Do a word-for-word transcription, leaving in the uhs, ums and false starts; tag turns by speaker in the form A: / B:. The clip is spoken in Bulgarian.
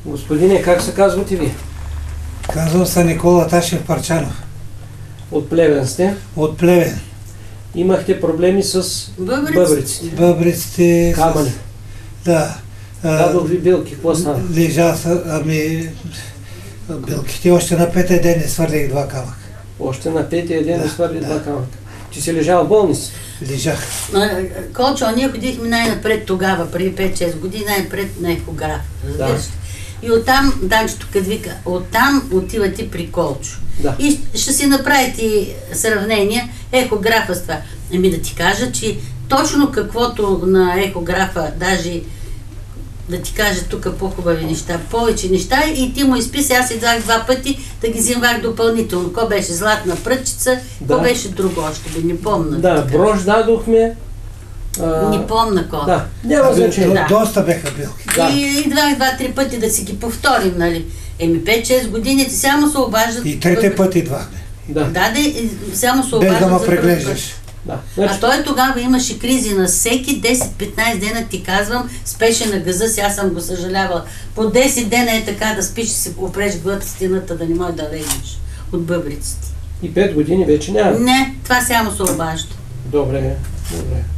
A: Господине, как се казвате ви?
B: Казвам се Никола Ташев Парчанов.
A: От Плевен сте?
B: От Плевен.
A: Имахте проблеми с бъбриците?
B: Бъбриците...
A: Камъни?
B: Да.
A: Дадох ви билки, какво стана?
B: Лежа, ами... Билките още на петия ден не свърлих два камъка.
A: Още на петия ден
B: да,
A: не свърли
B: да.
A: два камъка. Ти си лежал в болница?
B: Лежах.
C: Колчо, ние ходихме най-напред тогава, преди пет-шест години, най-напред на ехограф. Разбираш? Да. И оттам, Данчето като вика, оттам отивате при Колчо.
A: Да.
C: И ще си направите сравнение ехографа с това. Ами да ти кажа, че точно каквото на ехографа, даже да ти кажа тук по-хубави неща, повече неща и ти му изписа, аз идвах два пъти да ги взимах допълнително. Ко беше златна пръчица,
A: да.
C: Ко беше друго още, бе, не помна.
A: Да, брош дадохме.
C: А... Не помна ко.
A: Да, няма значение.
B: Да. Доста беха билки.
C: Да. И идвах два-три пъти да си ги повторим, нали. Еми пет-шест години ти само се обаждат.
B: И трети път идвахме.
C: Да. Да, да, само се обаждат.
B: Без да ме преглеждаш.
A: Да.
C: Значи... А той тогава имаше кризи на всеки десет-петнайсет дена, ти казвам, спеше на газа си, аз съм го съжалявала. По десет дена е така да спиш и си опреш главата стената, да не може да легнеш от бъбриците.
A: И пет години вече няма?
C: Не, това само се обажда.
A: Добре, добре.